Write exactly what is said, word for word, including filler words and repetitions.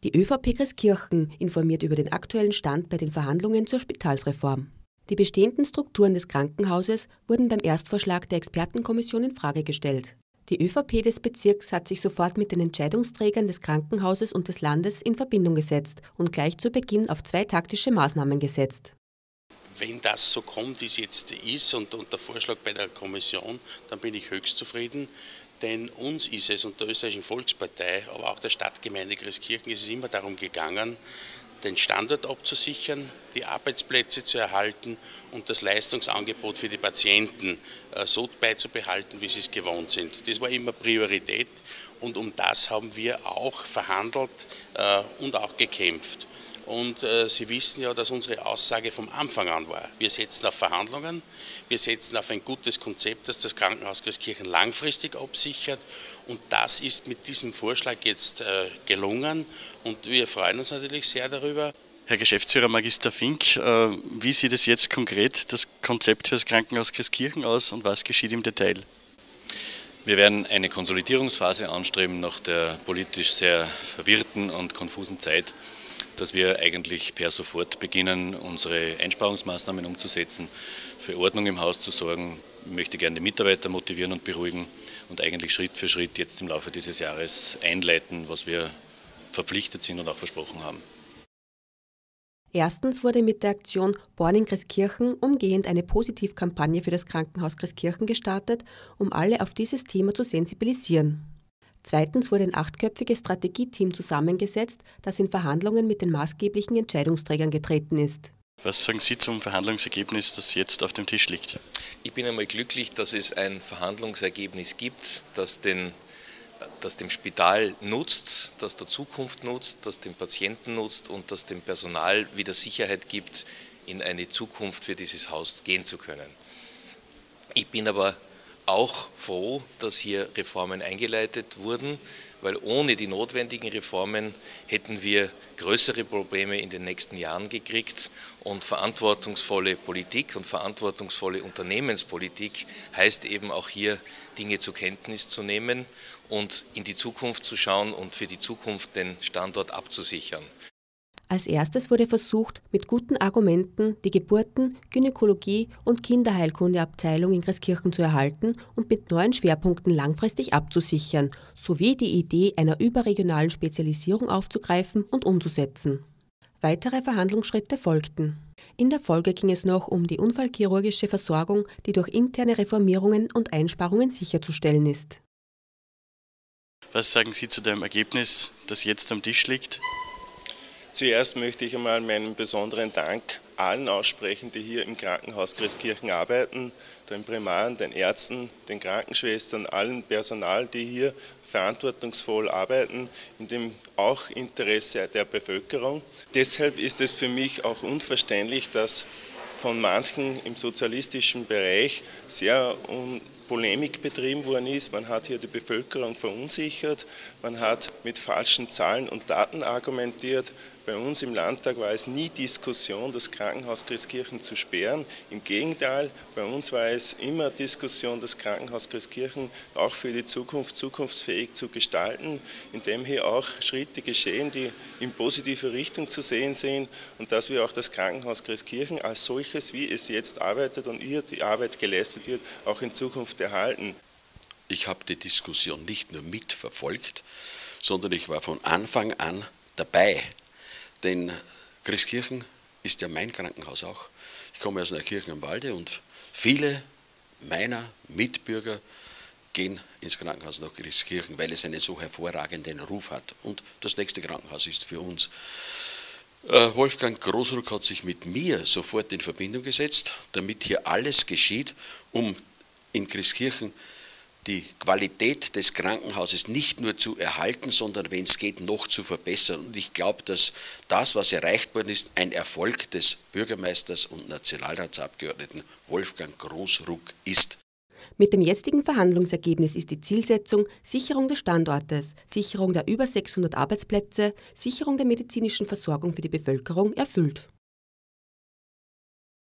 Die ÖVP Christkirchen informiert über den aktuellen Stand bei den Verhandlungen zur Spitalsreform. Die bestehenden Strukturen des Krankenhauses wurden beim Erstvorschlag der Expertenkommission in Frage gestellt. Die ÖVP des Bezirks hat sich sofort mit den Entscheidungsträgern des Krankenhauses und des Landes in Verbindung gesetzt und gleich zu Beginn auf zwei taktische Maßnahmen gesetzt. Wenn das so kommt, wie es jetzt ist und, und der Vorschlag bei der Kommission, dann bin ich höchst zufrieden. Denn uns ist es und der Österreichischen Volkspartei, aber auch der Stadtgemeinde Christkirchen ist es immer darum gegangen, den Standort abzusichern, die Arbeitsplätze zu erhalten und das Leistungsangebot für die Patienten äh, so beizubehalten, wie sie es gewohnt sind. Das war immer Priorität und um das haben wir auch verhandelt äh, und auch gekämpft. Und äh, Sie wissen ja, dass unsere Aussage vom Anfang an war. Wir setzen auf Verhandlungen, wir setzen auf ein gutes Konzept, das das Krankenhaus Christkirchen langfristig absichert. Und das ist mit diesem Vorschlag jetzt äh, gelungen und wir freuen uns natürlich sehr darüber. Herr Geschäftsführer Magister Fink, äh, wie sieht es jetzt konkret das Konzept für das Krankenhaus Christkirchen aus und was geschieht im Detail? Wir werden eine Konsolidierungsphase anstreben nach der politisch sehr verwirrten und konfusen Zeit, dass wir eigentlich per sofort beginnen, unsere Einsparungsmaßnahmen umzusetzen, für Ordnung im Haus zu sorgen. Ich möchte gerne die Mitarbeiter motivieren und beruhigen und eigentlich Schritt für Schritt jetzt im Laufe dieses Jahres einleiten, was wir verpflichtet sind und auch versprochen haben. Erstens wurde mit der Aktion Born in Christkirchen umgehend eine Positivkampagne für das Krankenhaus Christkirchen gestartet, um alle auf dieses Thema zu sensibilisieren. Zweitens wurde ein achtköpfiges Strategieteam zusammengesetzt, das in Verhandlungen mit den maßgeblichen Entscheidungsträgern getreten ist. Was sagen Sie zum Verhandlungsergebnis, das jetzt auf dem Tisch liegt? Ich bin einmal glücklich, dass es ein Verhandlungsergebnis gibt, das, den, das dem Spital nutzt, das der Zukunft nutzt, das dem Patienten nutzt und das dem Personal wieder Sicherheit gibt, in eine Zukunft für dieses Haus gehen zu können. Ich bin aber auch froh, dass hier Reformen eingeleitet wurden, weil ohne die notwendigen Reformen hätten wir größere Probleme in den nächsten Jahren gekriegt und verantwortungsvolle Politik und verantwortungsvolle Unternehmenspolitik heißt eben auch hier Dinge zur Kenntnis zu nehmen und in die Zukunft zu schauen und für die Zukunft den Standort abzusichern. Als erstes wurde versucht, mit guten Argumenten die Geburten-, Gynäkologie- und Kinderheilkundeabteilung in Christkirchen zu erhalten und mit neuen Schwerpunkten langfristig abzusichern, sowie die Idee einer überregionalen Spezialisierung aufzugreifen und umzusetzen. Weitere Verhandlungsschritte folgten. In der Folge ging es noch um die unfallchirurgische Versorgung, die durch interne Reformierungen und Einsparungen sicherzustellen ist. Was sagen Sie zu dem Ergebnis, das jetzt am Tisch liegt? Zuerst möchte ich einmal meinen besonderen Dank allen aussprechen, die hier im Krankenhaus Christkirchen arbeiten, den Primaren, den Ärzten, den Krankenschwestern, allen Personal, die hier verantwortungsvoll arbeiten, in dem auch Interesse der Bevölkerung. Deshalb ist es für mich auch unverständlich, dass von manchen im sozialistischen Bereich sehr Polemik betrieben worden ist. Man hat hier die Bevölkerung verunsichert, man hat mit falschen Zahlen und Daten argumentiert. Bei uns im Landtag war es nie Diskussion, das Krankenhaus Christkirchen zu sperren. Im Gegenteil, bei uns war es immer Diskussion, das Krankenhaus Christkirchen auch für die Zukunft zukunftsfähig zu gestalten, indem hier auch Schritte geschehen, die in positive Richtung zu sehen sind und dass wir auch das Krankenhaus Christkirchen als solches, wie es jetzt arbeitet und hier die Arbeit geleistet wird, auch in Zukunft erhalten. Ich habe die Diskussion nicht nur mitverfolgt, sondern ich war von Anfang an dabei. Denn Christkirchen ist ja mein Krankenhaus auch. Ich komme aus Neukirchen am Walde und viele meiner Mitbürger gehen ins Krankenhaus nach Christkirchen, weil es einen so hervorragenden Ruf hat. Und das nächste Krankenhaus ist für uns. Wolfgang Großruck hat sich mit mir sofort in Verbindung gesetzt, damit hier alles geschieht, um in Christkirchen die Qualität des Krankenhauses nicht nur zu erhalten, sondern wenn es geht, noch zu verbessern. Und ich glaube, dass das, was erreicht worden ist, ein Erfolg des Bürgermeisters und Nationalratsabgeordneten Wolfgang Großruck ist. Mit dem jetzigen Verhandlungsergebnis ist die Zielsetzung Sicherung des Standortes, Sicherung der über sechshundert Arbeitsplätze, Sicherung der medizinischen Versorgung für die Bevölkerung erfüllt.